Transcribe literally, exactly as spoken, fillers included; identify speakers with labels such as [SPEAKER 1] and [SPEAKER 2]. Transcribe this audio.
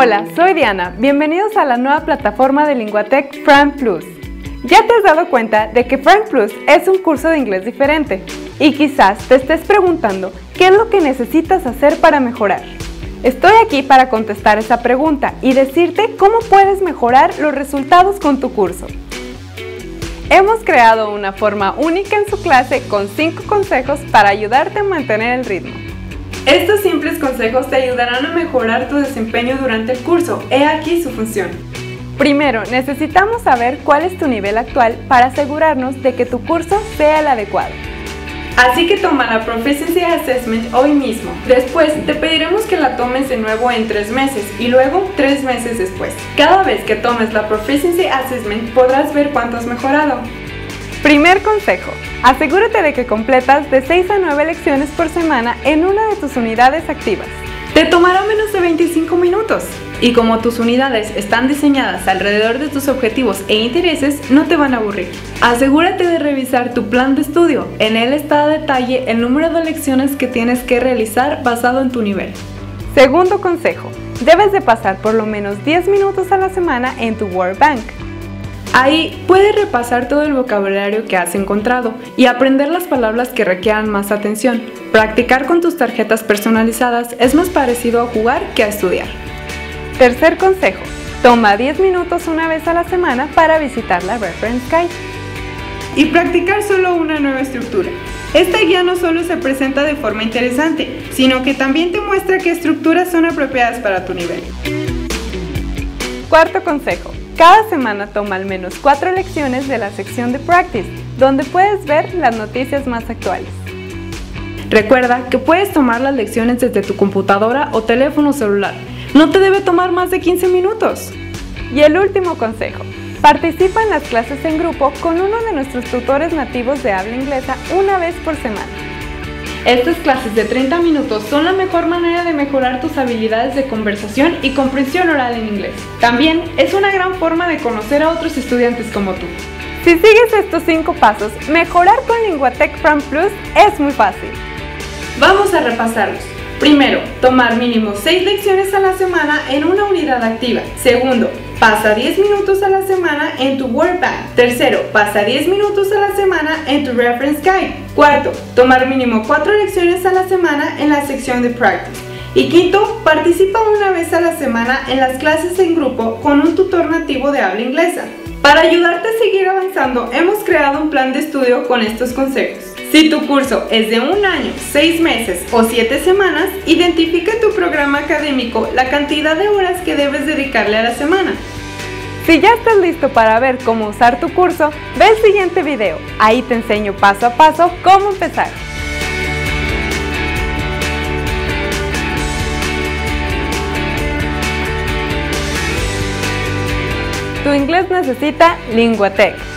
[SPEAKER 1] Hola, soy Diana. Bienvenidos a la nueva plataforma de Linguatec Frank Plus. Ya te has dado cuenta de que Frank Plus es un curso de inglés diferente y quizás te estés preguntando qué es lo que necesitas hacer para mejorar. Estoy aquí para contestar esa pregunta y decirte cómo puedes mejorar los resultados con tu curso. Hemos creado una forma única en su clase con cinco consejos para ayudarte a mantener el ritmo. Estos simples consejos te ayudarán a mejorar tu desempeño durante el curso. He aquí su función. Primero, necesitamos saber cuál es tu nivel actual para asegurarnos de que tu curso sea el adecuado. Así que toma la Proficiency Assessment hoy mismo. Después, te pediremos que la tomes de nuevo en tres meses y luego tres meses después. Cada vez que tomes la Proficiency Assessment podrás ver cuánto has mejorado. Primer consejo. Asegúrate de que completas de seis a nueve lecciones por semana en una de tus unidades activas. Te tomará menos de veinticinco minutos. Y como tus unidades están diseñadas alrededor de tus objetivos e intereses, no te van a aburrir. Asegúrate de revisar tu plan de estudio. En él está a detalle el número de lecciones que tienes que realizar basado en tu nivel. Segundo consejo. Debes de pasar por lo menos diez minutos a la semana en tu Word Bank. Ahí puedes repasar todo el vocabulario que has encontrado y aprender las palabras que requieran más atención. Practicar con tus tarjetas personalizadas es más parecido a jugar que a estudiar. Tercer consejo. Toma diez minutos una vez a la semana para visitar la Reference Guide. Y practicar solo una nueva estructura. Esta guía no solo se presenta de forma interesante, sino que también te muestra qué estructuras son apropiadas para tu nivel. Cuarto consejo. Cada semana toma al menos cuatro lecciones de la sección de Practice, donde puedes ver las noticias más actuales. Recuerda que puedes tomar las lecciones desde tu computadora o teléfono celular. No te debe tomar más de quince minutos. Y el último consejo. Participa en las clases en grupo con uno de nuestros tutores nativos de habla inglesa una vez por semana. Estas clases de treinta minutos son la mejor manera de mejorar tus habilidades de conversación y comprensión oral en inglés. También es una gran forma de conocer a otros estudiantes como tú. Si sigues estos cinco pasos, mejorar con Linguatec Frank Plus es muy fácil. Vamos a repasarlos. Primero, tomar mínimo seis lecciones a la semana en una unidad activa. Segundo, pasa diez minutos a la semana en tu Word Bank. Tercero, pasa diez minutos a la semana en tu Reference Guide. Cuarto, tomar mínimo cuatro lecciones a la semana en la sección de Practice. Y quinto, participa una vez a la semana en las clases en grupo con un tutor nativo de habla inglesa. Para ayudarte a seguir avanzando, hemos creado un plan de estudio con estos consejos. Si tu curso es de un año, seis meses o siete semanas, identifica en tu programa académico la cantidad de horas que debes dedicarle a la semana. Si ya estás listo para ver cómo usar tu curso, ve el siguiente video. Ahí te enseño paso a paso cómo empezar. Tu inglés necesita Linguatec.